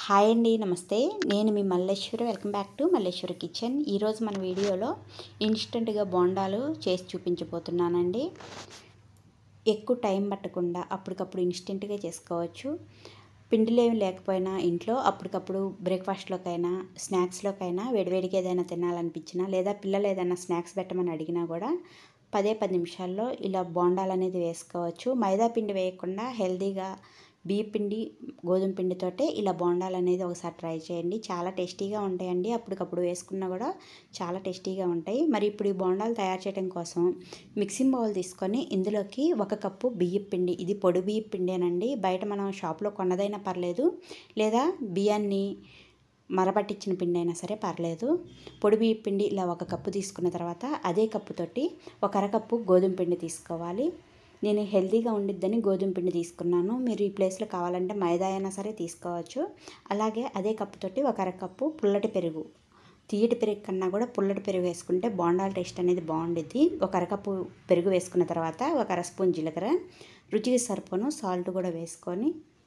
Hi అండి, నమస్తే. నేను మీ Malleswari. Welcome back to Malleswari kitchen. ఈరోజు మన వీడియోలో ఇన్స్టెంట్గా బోండాలు చేసి చూపించబోతున్నానండి. ఎక్కువ టైం పట్టకుండా అప్పటికప్పుడు ఇన్స్టెంట్గా చేసుకోవచ్చు. పిండిలేమి లేకపోయినా ఇంట్లో అప్పటికప్పుడు బ్రేక్ఫాస్ట్లోకైనా స్నాక్స్లోకైనా వేడివేడిగా ఏదైనా తినాలనిపించినా లేదా పిల్లలు ఏదైనా స్నాక్స్ పెట్టమని అడిగినా కూడా 10 నిమిషాల్లో ఇలా బోండాలు అనేది వేసుకోవచ్చు. మైదా పిండి వేయకుండా హెల్తీగా బియ్య పిండి గోధుమ పిండితోటే ఇలా బోండాలు అనేది ఒకసారి ట్రై చేయండి. చాలా టేస్టీగా ఉంటాయండి. అప్పటికప్పుడు వేసుకున్నా కూడా చాలా టేస్టీగా ఉంటాయి. మరి ఇప్పుడు ఈ బోండాలు తయారు చేయడం కోసం మిక్సింగ్ బౌల్ తీసుకొని ఇందులోకి 1 కప్పు బియ్య పిండి, ఇది పొడి బియ్య పిండేనండి. బయట మనం షాప్లో కొన్నదైనా పర్లేదు, లేదా బియ్యాన్ని మరపట్టించిన పిండి అయినా సరే పర్లేదు. పొడి బియ్య పిండి ఇలా 1 కప్పు తీసుకున్న తర్వాత అదే కప్పుతోటి 1 అరకప్పు గోధుమ పిండి తీసుకోవాలి. నేను హెల్తీగా ఉండిద్దని గోధుమ పిండి తీసుకున్నాను. మీరు ఈ ప్లేస్లో కావాలంటే మైదా అయినా సరే తీసుకోవచ్చు. అలాగే అదే కప్పుతోటి 1 అరకప్పు పుల్లటి పెరుగు, తీయటి పెరుగు కన్నా కూడా పుల్లటి పెరుగు వేసుకుంటే బోండాల టేస్ట్ అనేది బాగుండిద్ది. 1 అరకప్పు పెరుగు వేసుకున్న తర్వాత 1 అర స్పూన్ జీలకర్ర, రుచికి సరిపోను సాల్ట్ కూడా వేసుకొని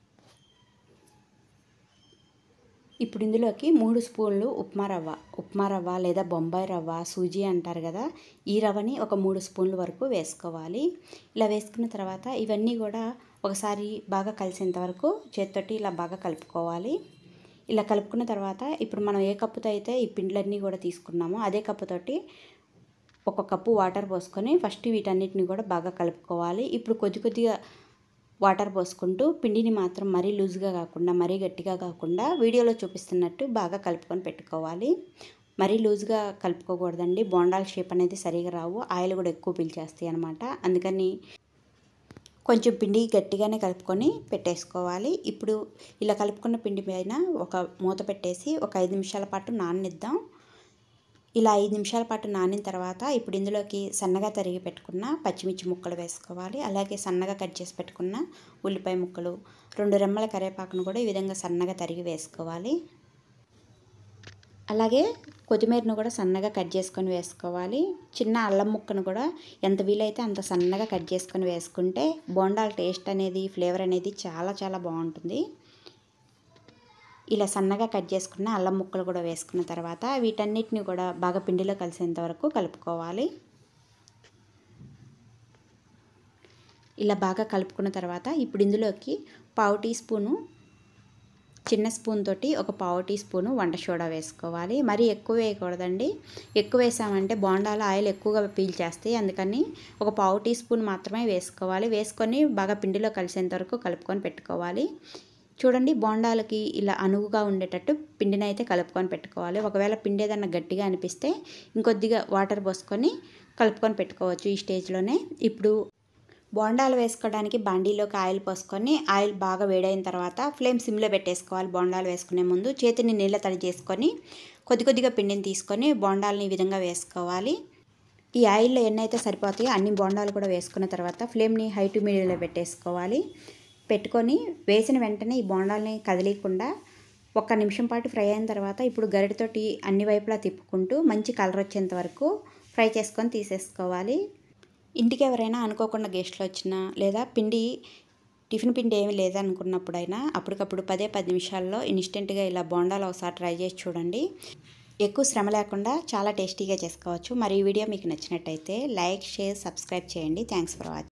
ఇప్పుడు ఇందులోకి 3 స్పూన్లు ఉప్మా రవ్వ లేదా బొంబాయి రవ్వ, సూజీ అంటారు కదా, ఈ రవ్వని ఒక 3 స్పూన్ల వరకు వేసుకోవాలి. ఇలా వేసుకున్న తర్వాత ఇవన్నీ కూడా ఒకసారి బాగా కలిసేంత వరకు చేతితోటి ఇలా బాగా కలుపుకోవాలి. ఇలా కలుపుకున్న తర్వాత ఇప్పుడు మనం ఏ కప్పుతో అయితే ఈ పిండ్లన్నీ కూడా తీసుకున్నామో అదే కప్పుతోటి 1 కప్పు వాటర్ పోసుకొని ఫస్ట్ వీటన్నిటిని కూడా బాగా కలుపుకోవాలి. ఇప్పుడు కొద్దిగా వాటర్ పోసుకుంటూ పిండిని మాత్రం మరీ లూజ్గా కాకుండా మరీ గట్టిగా కాకుండా వీడియోలో చూపిస్తున్నట్టు బాగా కలుపుకొని పెట్టుకోవాలి. మరీ లూజ్గా కలుపుకోకూడదండి, బోండాల షేప్ అనేది సరిగా రావు, ఆయిల్ కూడా ఎక్కువ పీల్చేస్తాయి అన్నమాట. అందుకని కొంచెం పిండి గట్టిగానే కలుపుకొని పెట్టేసుకోవాలి. ఇప్పుడు ఇలా కలుపుకున్న పిండి పైన ఒక మూత పెట్టేసి ఒక 5 నిమిషాల పాటు నాననిద్దాం. ఇలా 5 నిమిషాల పాటు నానిన తర్వాత ఇప్పుడు ఇందులోకి సన్నగా తరిగి పెట్టుకున్న పచ్చిమిర్చి ముక్కలు వేసుకోవాలి. అలాగే సన్నగా కట్ చేసి పెట్టుకున్న ఉల్లిపాయ ముక్కలు, 2 రెమ్మల కరివేపాకును కూడా ఈ విధంగా సన్నగా తరిగి వేసుకోవాలి. అలాగే కొత్తిమీరను కూడా సన్నగా కట్ చేసుకొని వేసుకోవాలి. చిన్న అల్లం ముక్కను కూడా ఎంత వీలైతే అంత సన్నగా కట్ చేసుకొని వేసుకుంటే బోండాల టేస్ట్ అనేది, ఫ్లేవర్ అనేది చాలా బాగుంటుంది. ఇలా సన్నగా కట్ చేసుకున్న అల్లం ముక్కలు కూడా వేసుకున్న తర్వాత వీటన్నిటిని కూడా బాగా పిండిలో కలిసేంత వరకు కలుపుకోవాలి. ఇలా బాగా కలుపుకున్న తర్వాత ఇప్పుడు ఇందులోకి 1/2 టీ స్పూను, చిన్న స్పూన్ తోటి 1/2 టీ స్పూను వంట సోడా వేసుకోవాలి. మరీ ఎక్కువ వేయకూడదండి. ఎక్కువ వేసామంటే బోండాలు ఆయిల్ ఎక్కువగా పీల్చేస్తాయి. అందుకని 1/2 టీ స్పూన్ మాత్రమే వేసుకోవాలి. వేసుకొని బాగా పిండిలో కలిసేంత వరకు కలుపుకొని పెట్టుకోవాలి. చూడండి, బోండాలకి ఇలా అనువుగా ఉండేటట్టు పిండిని అయితే కలుపుకొని పెట్టుకోవాలి. ఒకవేళ పిండి ఏదన్నా గట్టిగా అనిపిస్తే ఇంకొద్దిగా వాటర్ పోసుకొని కలుపుకొని పెట్టుకోవచ్చు ఈ స్టేజ్లోనే. ఇప్పుడు బోండాలు వేసుకోవడానికి బాండీలోకి ఆయిల్ పోసుకొని ఆయిల్ బాగా వేడైన తర్వాత ఫ్లేమ్ సిమ్లో పెట్టేసుకోవాలి. బోండాలు వేసుకునే ముందు చేతిని నీళ్ళ తడి చేసుకొని కొద్దిగా పిండిని తీసుకొని బోండాలని ఈ విధంగా వేసుకోవాలి. ఈ ఆయిల్లో ఎన్నైతే సరిపోతాయో అన్ని బోండాలు కూడా వేసుకున్న తర్వాత ఫ్లేమ్ని హై టు మీడియంలో పెట్టేసుకోవాలి. పెట్టుకొని వేసిన వెంటనే ఈ బోండాలని కదిలీకుండా 1 నిమిషం పాటు ఫ్రై అయిన తర్వాత ఇప్పుడు గరిటెతోటి అన్ని వైపులా తిప్పుకుంటూ మంచి కలర్ వచ్చేంత వరకు ఫ్రై చేసుకొని తీసేసుకోవాలి. ఇంటికి ఎవరైనా అనుకోకుండా గెస్ట్లు వచ్చినా లేదా టిఫిన్ పిండి ఏమీ లేదనుకున్నప్పుడైనా అప్పటికప్పుడు 10 నిమిషాల్లో ఇన్స్టెంట్గా ఇలా బోండాలు ఒకసారి ట్రై చేసి చూడండి. ఎక్కువ శ్రమ లేకుండా చాలా టేస్టీగా చేసుకోవచ్చు. మరి ఈ వీడియో మీకు నచ్చినట్టయితే లైక్, షేర్, సబ్స్క్రైబ్ చేయండి. Thanks for watching.